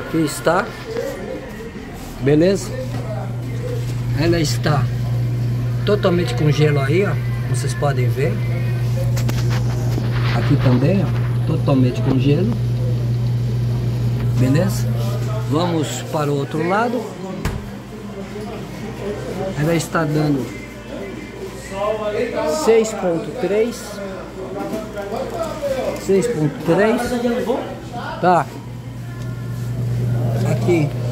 Aqui está. Beleza? Ela está totalmente com gelo aí, ó. Vocês podem ver. Aqui também, ó. Totalmente com gelo. Beleza? Vamos para o outro lado. Ela está dando 6.3. 6.3. Tá. Aqui